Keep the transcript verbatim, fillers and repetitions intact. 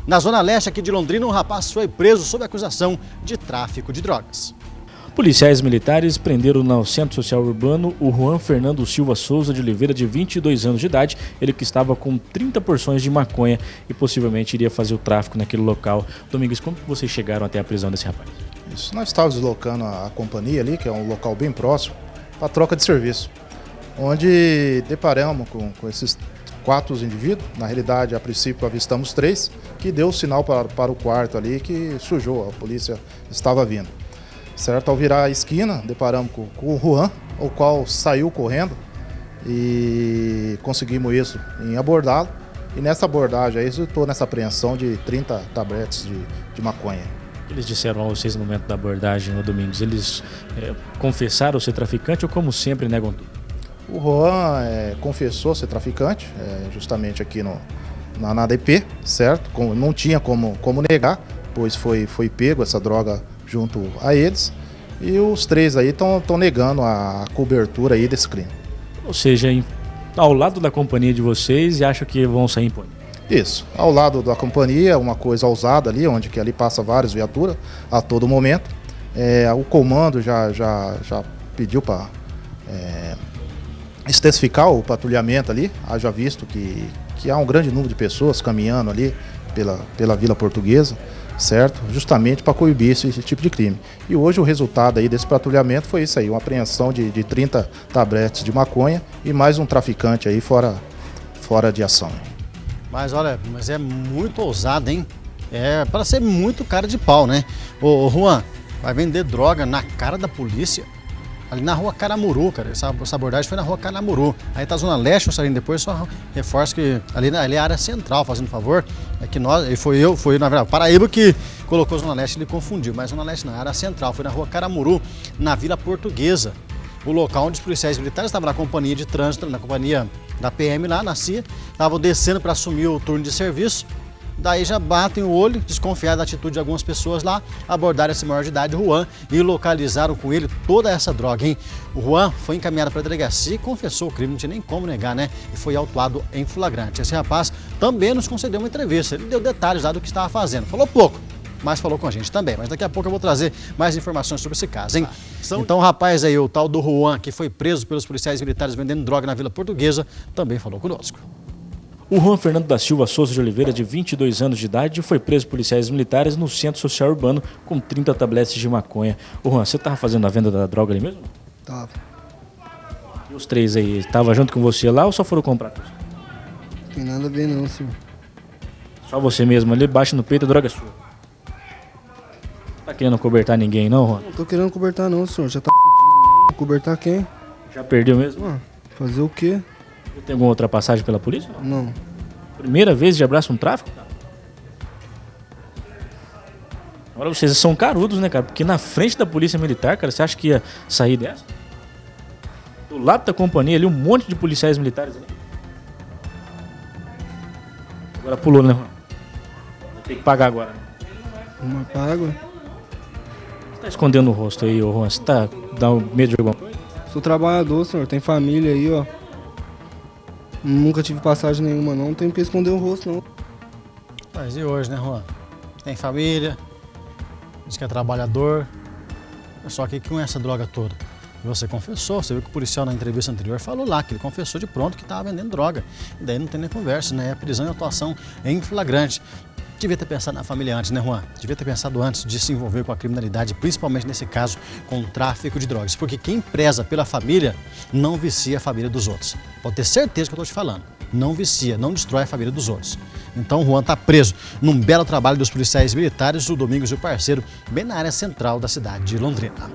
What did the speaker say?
Na zona leste aqui de Londrina, um rapaz foi preso sob acusação de tráfico de drogas. Policiais militares prenderam no Centro Social Urbano o Juan Fernando Silva Souza de Oliveira, de vinte e dois anos de idade, ele que estava com trinta porções de maconha e possivelmente iria fazer o tráfico naquele local. Domingos, como que vocês chegaram até a prisão desse rapaz? Isso, nós estávamos deslocando a, a companhia ali, que é um local bem próximo, para troca de serviço, onde deparamos com, com esses quatro indivíduos. Na realidade, a princípio avistamos três, que deu o sinal para, para o quarto ali que sujou, a polícia estava vindo. Certo? Ao virar a esquina, deparamos com, com o Juan, o qual saiu correndo e conseguimos isso em abordá-lo. E nessa abordagem aí resultou nessa apreensão de trinta tabletes de, de maconha. Eles disseram a vocês no momento da abordagem, no Domingos, eles é, confessaram ser traficante ou como sempre negam tudo? O Juan é, confessou ser traficante, é, justamente aqui no, na, na A D P, certo? Com, não tinha como, como negar, pois foi, foi pego essa droga junto a eles, e os três aí estão negando a cobertura aí desse crime. Ou seja, em, ao lado da companhia de vocês, e acham que vão sair impune? Isso, ao lado da companhia, uma coisa ousada ali, onde que ali passa várias viaturas a todo momento. É, o comando já, já, já pediu para é, intensificar o patrulhamento ali, haja visto que, que há um grande número de pessoas caminhando ali pela, pela Vila Portuguesa, certo? Justamente para coibir esse, esse tipo de crime. E hoje o resultado aí desse patrulhamento foi isso aí, uma apreensão de, de trinta tabletes de maconha e mais um traficante aí fora, fora de ação. Mas olha, mas é muito ousado, hein? É para ser muito cara de pau, né? Ô, ô Juan, vai vender droga na cara da polícia? Ali na rua Caramuru, cara, essa, essa abordagem foi na rua Caramuru. Aí tá a Zona Leste, eu saindo depois, só reforço que ali, ali é a área central, fazendo favor. É que nós, e foi eu, foi na verdade, Paraíba que colocou Zona Leste, ele confundiu, mas Zona Leste não, área central, foi na rua Caramuru, na Vila Portuguesa. O local onde os policiais militares estavam na companhia de trânsito, na companhia da P M lá, na C I A, estavam descendo para assumir o turno de serviço. Daí já batem o olho, desconfiados da atitude de algumas pessoas lá, abordaram esse maior de idade, Juan, e localizaram com ele toda essa droga, hein? O Juan foi encaminhado para a delegacia e confessou o crime, não tinha nem como negar, né? E foi autuado em flagrante. Esse rapaz também nos concedeu uma entrevista, ele deu detalhes lá do que estava fazendo, falou pouco, mas falou com a gente também. Mas daqui a pouco eu vou trazer mais informações sobre esse caso, hein? São... Então o rapaz aí, o tal do Juan, que foi preso pelos policiais militares vendendo droga na Vila Portuguesa, também falou conosco. O Juan Fernando da Silva Souza de Oliveira, de vinte e dois anos de idade, foi preso por policiais militares no Centro Social Urbano com trinta tabletes de maconha. Ô Juan, você estava fazendo a venda da droga ali mesmo? Tava. E os três aí, estavam junto com você lá ou só foram comprar? Não tem nada a ver não, senhor. Só você mesmo ali, baixa no peito, a droga é sua. Não tá querendo cobertar ninguém não, Juan? Não tô querendo cobertar não, senhor. Já tá fudido, né? Cobertar quem? Já perdeu mesmo? Ah, fazer o quê? Tem alguma outra passagem pela polícia? Não. Primeira vez de abraço um tráfico? Agora vocês são carudos, né, cara? Porque na frente da polícia militar, cara, você acha que ia sair dessa? Do lado da companhia ali, um monte de policiais militares ali. Agora pulou, né, Juan? Tem que pagar agora, né? Uma paga. Você tá escondendo o rosto aí, ô Juan? Você tá dando medo de alguma coisa? Sou trabalhador, senhor. Tem família aí, ó. Nunca tive passagem nenhuma, não. Não tem que esconder o rosto, não. Mas e hoje, né, Juan? Tem família, diz que é trabalhador. Só que com essa droga toda, você confessou, você viu que o policial na entrevista anterior falou lá que ele confessou de pronto que estava vendendo droga. E daí não tem nem conversa, né? É prisão e atuação em flagrante. Devia ter pensado na família antes, né, Juan? Devia ter pensado antes de se envolver com a criminalidade, principalmente nesse caso, com o tráfico de drogas. Porque quem preza pela família não vicia a família dos outros. Pode ter certeza que eu estou te falando. Não vicia, não destrói a família dos outros. Então o Juan está preso num belo trabalho dos policiais militares, o Domingos e o parceiro, bem na área central da cidade de Londrina.